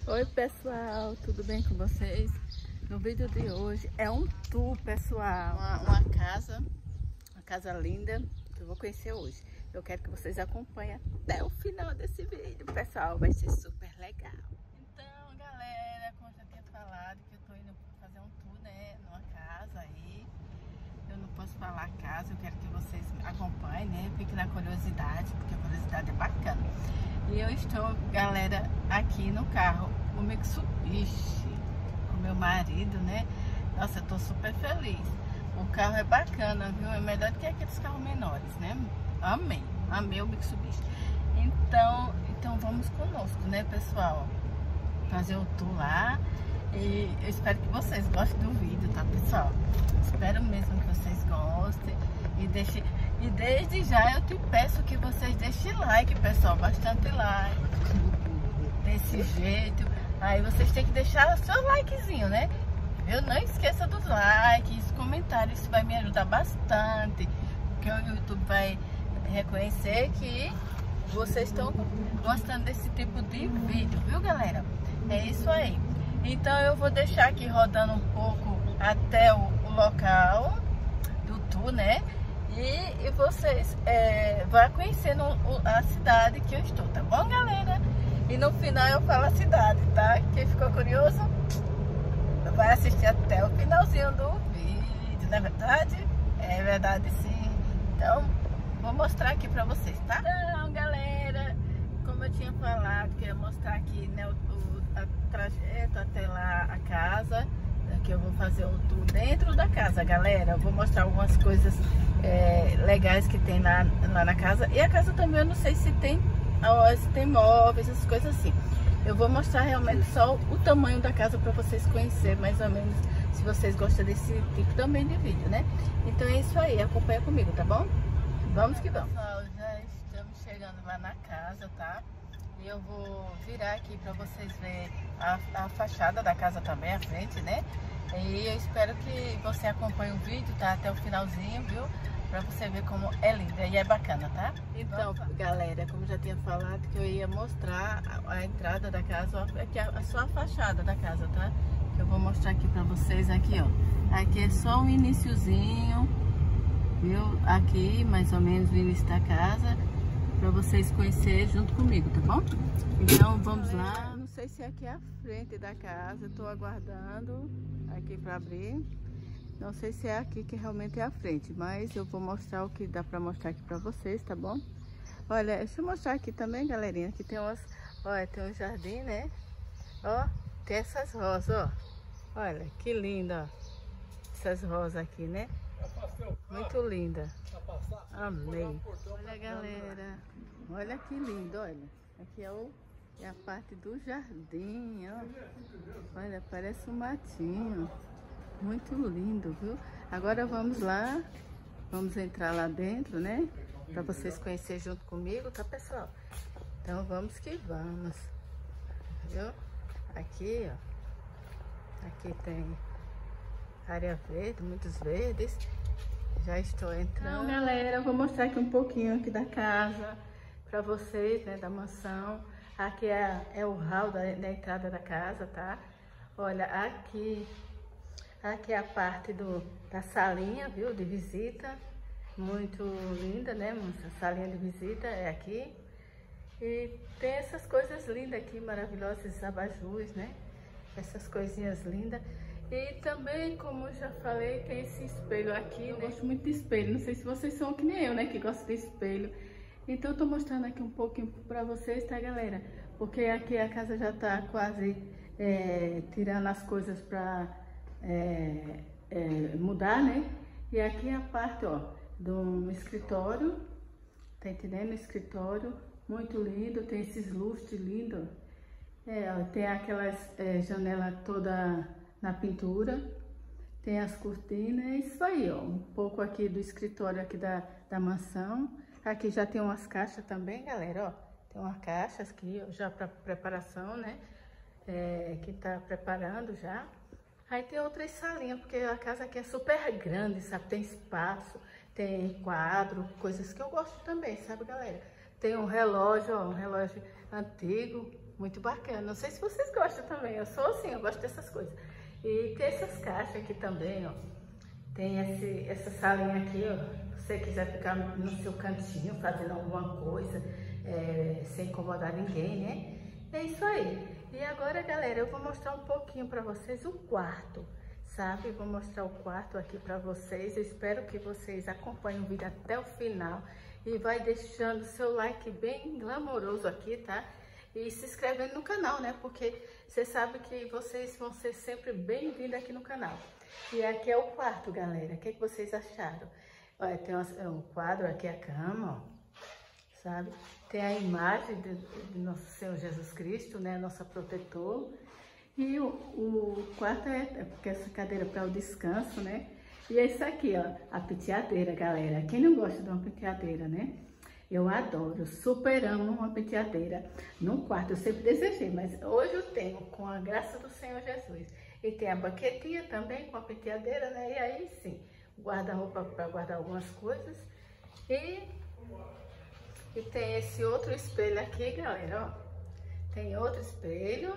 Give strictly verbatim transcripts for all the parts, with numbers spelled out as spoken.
Oi pessoal, tudo bem com vocês? No vídeo de hoje é um tour, pessoal, uma, uma casa, uma casa linda que eu vou conhecer hoje. Eu quero que vocês acompanhem até o final desse vídeo, pessoal, vai ser super legal. Então, galera, como eu já tinha falado, que eu tô indo fazer um tour, né, numa casa aí. Eu não posso falar a casa, eu quero que vocês acompanhem, né, fiquem na curiosidade, porque a curiosidade é bacana. E eu estou, galera, aqui no carro, o Mitsubishi, com meu marido, né? Nossa, eu tô super feliz. O carro é bacana, viu? É melhor do que aqueles carros menores, né? Amei, amei o Mitsubishi. Então, então vamos conosco, né, pessoal? Fazer o tour lá. E eu espero que vocês gostem do vídeo, tá, pessoal? Espero mesmo que vocês gostem. E deixe... E desde já eu te peço que vocês deixem like, pessoal, bastante like, desse jeito. Aí vocês têm que deixar o seu likezinho, né? Eu não esqueça dos likes, comentários, isso vai me ajudar bastante, porque o YouTube vai reconhecer que vocês estão gostando desse tipo de vídeo, viu, galera? É isso aí. Então eu vou deixar aqui rodando um pouco até o, o local do tour, né? E, e vocês é, vão conhecendo a cidade que eu estou, tá bom, galera? E no final eu falo a cidade, tá? Quem ficou curioso, vai assistir até o finalzinho do vídeo, não é verdade? É verdade, sim. Então, vou mostrar aqui pra vocês, tá? Então, galera, como eu tinha falado, que eu ia mostrar aqui, né, o, o a trajeto até lá a casa. Que eu vou fazer o tour dentro da casa, galera. Eu vou mostrar algumas coisas é, legais que tem lá, lá na casa. E a casa também, eu não sei se tem, se tem móveis, essas coisas assim. Eu vou mostrar realmente só o tamanho da casa para vocês conhecerem mais ou menos, se vocês gostam desse tipo também de vídeo, né? Então é isso aí, acompanha comigo, tá bom? Vamos que vamos. Pessoal, já estamos chegando lá na casa, tá? E eu vou virar aqui para vocês verem a, a fachada da casa também, a frente, né? E eu espero que você acompanhe o vídeo, tá? Até o finalzinho, viu? Pra você ver como é linda e é bacana, tá? Então, galera, como eu já tinha falado, que eu ia mostrar a, a entrada da casa, aqui a, a só a fachada da casa, tá? Que eu vou mostrar aqui pra vocês, aqui, ó. Aqui é só um iniciozinho, viu? Aqui, mais ou menos, o início da casa, pra vocês conhecerem junto comigo, tá bom? Então, vamos lá. Não sei se aqui é a frente da casa, tô aguardando aqui para abrir. Não sei se é aqui que realmente é a frente, mas eu vou mostrar o que dá para mostrar aqui para vocês, tá bom? Olha, deixa eu mostrar aqui também, galerinha. Aqui tem umas, olha, tem um jardim, né? Ó, tem essas rosas, ó. Olha, que linda, ó. Essas rosas aqui, né? Muito linda. Amei. Olha, galera. Olha que lindo, olha. Aqui é o É a parte do jardim, ó. Olha, parece um matinho. Muito lindo, viu? Agora vamos lá. Vamos entrar lá dentro, né? Pra vocês conhecerem junto comigo, tá, pessoal? Então vamos que vamos. Viu? Aqui, ó. Aqui tem área verde, muitos verdes. Já estou entrando. Então, galera, eu vou mostrar aqui um pouquinho aqui da casa pra vocês, né? Da mansão. Aqui é, é o hall da, da entrada da casa, tá? Olha, aqui, aqui é a parte do, da salinha, viu? De visita. Muito linda, né? A salinha de visita é aqui. E tem essas coisas lindas aqui, maravilhosas, esses abajures, né? Essas coisinhas lindas. E também, como eu já falei, tem esse espelho aqui. Eu gosto muito de espelho. Não sei se vocês são que nem eu, né? Que gostam de espelho. Então eu tô mostrando aqui um pouquinho pra vocês, tá, galera? Porque aqui a casa já tá quase é, tirando as coisas pra é, é, mudar, né? E aqui é a parte, ó, do escritório, tá entendendo? Escritório, muito lindo, tem esses lustres lindos. É, ó, tem aquelas é, janelas toda na pintura, tem as cortinas, é isso aí, ó. Um pouco aqui do escritório aqui da, da mansão. Aqui já tem umas caixas também, galera, ó. Tem umas caixas aqui, ó, já para preparação, né? É, que tá preparando já. Aí tem outras salinhas, porque a casa aqui é super grande, sabe? Tem espaço, tem quadro, coisas que eu gosto também, sabe, galera? Tem um relógio, ó, um relógio antigo, Muito bacana. Não sei se vocês gostam também. Eu sou assim, eu gosto dessas coisas. E tem essas caixas aqui também, ó. Tem esse, essa salinha aqui, ó. Se você quiser ficar no seu cantinho, fazendo alguma coisa, é, sem incomodar ninguém, né? É isso aí. E agora, galera, eu vou mostrar um pouquinho pra vocês o quarto, sabe? Vou mostrar o quarto aqui pra vocês. Eu espero que vocês acompanhem o vídeo até o final. E vai deixando seu like bem glamouroso aqui, tá? E se inscrevendo no canal, né? Porque você sabe que vocês vão ser sempre bem-vindos aqui no canal. E aqui é o quarto, galera. O que, que vocês acharam? Olha, tem um quadro aqui, a cama, ó. Sabe? Tem a imagem de, de Nosso Senhor Jesus Cristo, né? Nosso protetor. E o, o quarto é, é porque essa cadeira para o descanso, né? E é isso aqui, ó, a penteadeira, galera. Quem não gosta de uma penteadeira, né? Eu adoro, super amo uma penteadeira no quarto. Eu sempre desejei, mas hoje eu tenho, com a graça do Senhor Jesus. E tem a banquetinha também com a penteadeira, né? E aí sim, guarda-roupa para guardar algumas coisas. E, e tem esse outro espelho aqui, galera, ó. Tem outro espelho.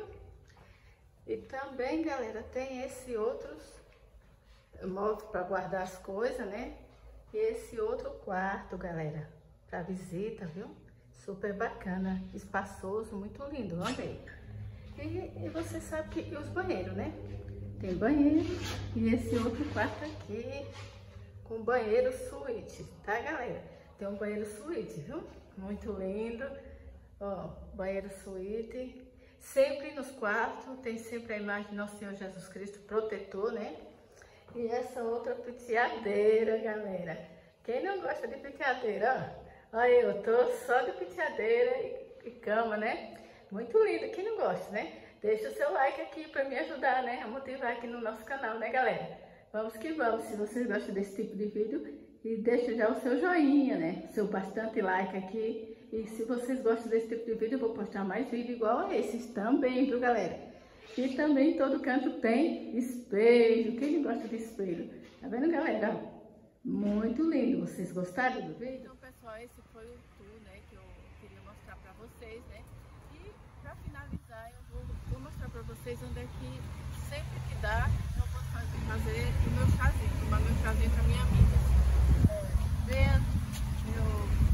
E também, galera, tem esse outros móvel para guardar as coisas, né? E esse outro quarto, galera, para visita, viu? Super bacana, espaçoso, muito lindo, amei. E, e você sabe que e os banheiros, né? Tem banheiro e esse outro quarto aqui com banheiro suíte, tá, galera? Tem um banheiro suíte, viu? Muito lindo, ó, banheiro suíte. Sempre nos quartos tem sempre a imagem de Nosso Senhor Jesus Cristo, protetor, né? E essa outra penteadeira, galera. Quem não gosta de penteadeira, ó. Olha, eu tô só de penteadeira e, e cama, né? Muito lindo. Quem não gosta, né? Deixa o seu like aqui pra me ajudar, né? A motivar aqui no nosso canal, né, galera? Vamos que vamos. Se vocês gostam desse tipo de vídeo, e deixa já o seu joinha, né? Seu bastante like aqui. E se vocês gostam desse tipo de vídeo, eu vou postar mais vídeo igual a esses também, viu, galera? E também em todo canto tem espelho. Quem não gosta de espelho? Tá vendo, galera? Muito lindo. Vocês gostaram do vídeo? Então, pessoal, esse foi o tour, né, que eu queria mostrar pra vocês, né? E pra finalizar, eu vou, vou mostrar pra vocês onde é que sempre que dá, eu vou fazer, fazer o meu chazinho, tomar meu chazinho com a minha amiga. É, vendo meu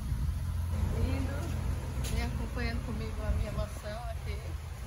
lindo, vem acompanhando comigo a minha emoção aqui.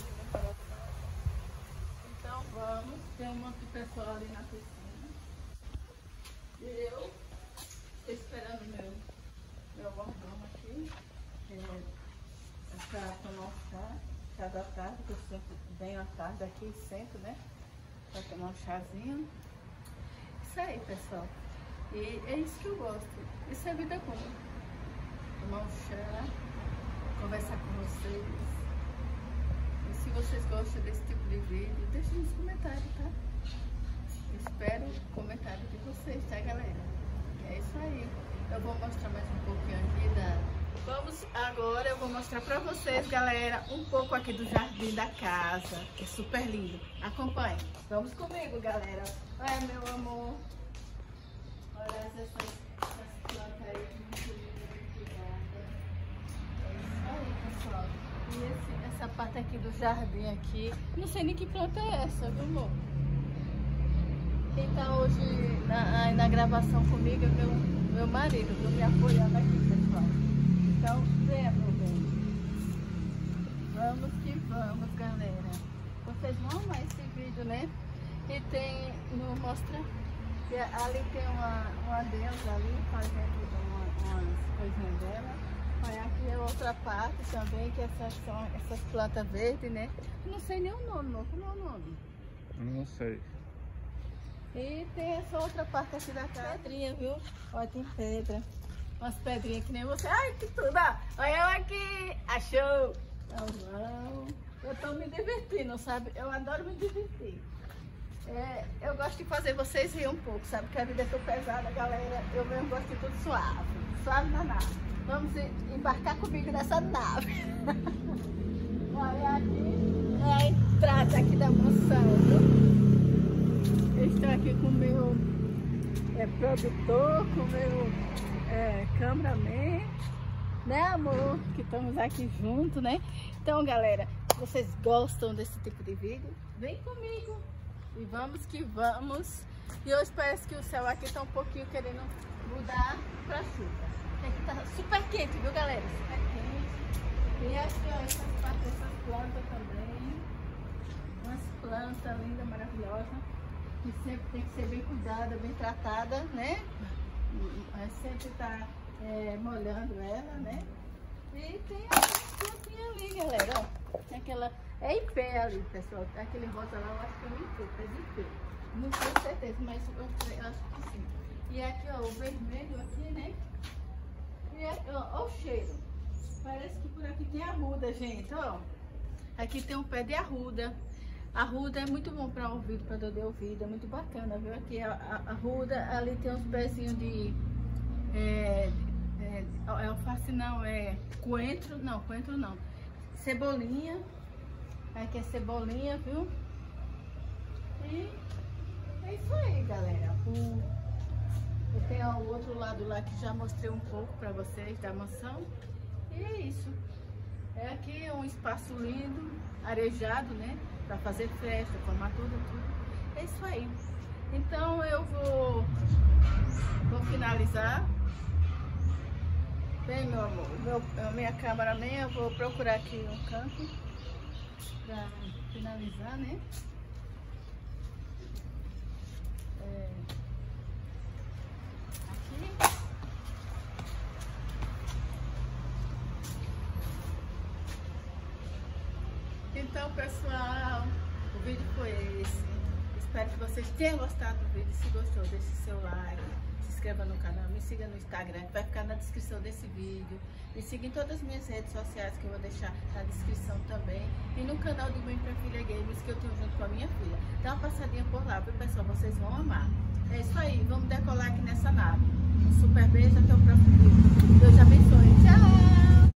Então vamos, tem um monte de pessoal ali na piscina. E eu estou esperando meu, meu mordomo aqui, é, para tomar um chá, chá da tarde, que eu sempre venho à tarde aqui e sento, né? Para tomar um chazinho. Isso aí, pessoal. E é isso que eu gosto. Isso é vida comum. Tomar um chá, conversar com vocês. E se vocês gostam desse tipo de vídeo, deixem nos comentários, tá? Espero o comentário de vocês, tá, galera? É isso aí. Eu vou mostrar mais um pouquinho aqui da... Vamos agora, eu vou mostrar pra vocês, galera, um pouco aqui do jardim da casa, que é super lindo. Acompanhe. Vamos comigo, galera. Olha, meu amor. Olha essas, essas plantas aí, muito lindas, cuidadas. É isso aí, pessoal. E esse, essa parte aqui do jardim aqui, não sei nem que planta é essa, viu, amor? Quem tá hoje na, na gravação comigo é meu, meu marido, tô me apoiando aqui, pessoal. Então, venha, meu bem. Vamos que vamos, galera. Vocês vão amar esse vídeo, né? E tem, não mostra, ali tem uma, uma deusa ali, fazendo uma, umas coisinhas dela. Olha, aqui é outra parte também, que essas são essas plantas verdes, né? Eu não sei nem o nome, não. Como é o nome? Não sei. E tem essa outra parte aqui da casa. Pedrinha, viu? Olha, tem pedra. Umas pedrinhas que nem você. Ai, que tudo! Olha eu aqui! Achou! Não, não. Eu tô me divertindo, sabe? Eu adoro me divertir. É, eu gosto de fazer vocês rir um pouco, sabe? Porque a vida é tão pesada, galera. Eu mesmo gosto de tudo suave. Suave na nave. Vamos embarcar comigo nessa nave. Olha aqui. É a entrada aqui da mansão, viu? Eu estou aqui com o meu é, produtor, com o meu é, cameraman, né, amor? Que estamos aqui juntos, né? Então, galera, vocês gostam desse tipo de vídeo. Vem comigo e vamos que vamos. E hoje parece que o céu aqui está um pouquinho querendo mudar para chuva. Aqui tá super quente, viu, galera? Super quente. E aqui, ó, essas partes dessas plantas também. Umas plantas lindas, maravilhosas. Que sempre tem que ser bem cuidada, bem tratada, né? É sempre tá é, molhando ela, né? E tem a plantinha ali, galera, ó. Tem aquela... É ipê ali, pessoal. Aquele rosa lá, eu acho que é um ipê, é de ipê. Não tenho certeza, mas eu, eu acho que sim. E aqui, ó, o vermelho aqui, né? E aqui, ó, ó o cheiro. Parece que por aqui tem arruda, gente, ó. Aqui tem um pé de arruda. Arruda é muito bom para ouvido, para dor de ouvido, é muito bacana, viu? Aqui a, a arruda, ali tem uns pezinhos de... É, é, é alface não, é coentro, não, coentro não. Cebolinha. Aqui é cebolinha, viu? E é isso aí, galera. O, eu tenho o outro lado lá que já mostrei um pouco para vocês da mansão. E é isso. É aqui um espaço lindo, arejado, né? Para fazer festa, formar tudo, tudo. É isso aí. Então eu vou, vou finalizar. Bem, meu amor, meu, a minha câmera nem eu vou procurar aqui um canto para finalizar, né? É, aqui. Então, pessoal, o vídeo foi esse. Espero que vocês tenham gostado do vídeo. Se gostou, deixe seu like, se inscreva no canal, me siga no Instagram, que vai ficar na descrição desse vídeo. Me siga em todas as minhas redes sociais, que eu vou deixar na descrição também. E no canal do Bem Pra Filha Games, que eu tenho junto com a minha filha. Dá uma passadinha por lá, viu, pessoal? Vocês vão amar. É isso aí, vamos decolar aqui nessa nave. Um super beijo, até o próximo vídeo. Deus abençoe.